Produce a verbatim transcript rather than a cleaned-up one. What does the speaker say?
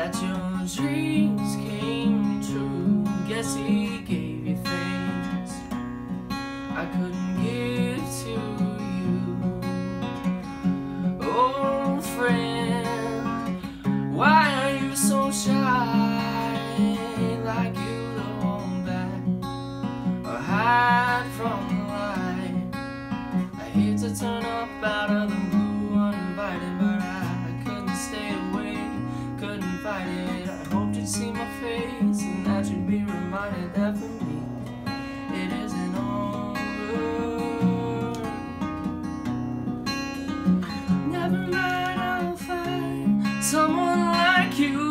that your dreams came true. Guess he gave you things I couldn't give to you. Oh friend, why are you so shy? Like you don't hold back or hide from the light. I hate to turn up out of the blue uninvited, but I couldn't stay away, couldn't fight it. I hoped you'd see my face and that you'd be reminded that for me it isn't over. Never mind, I'll find someone like you.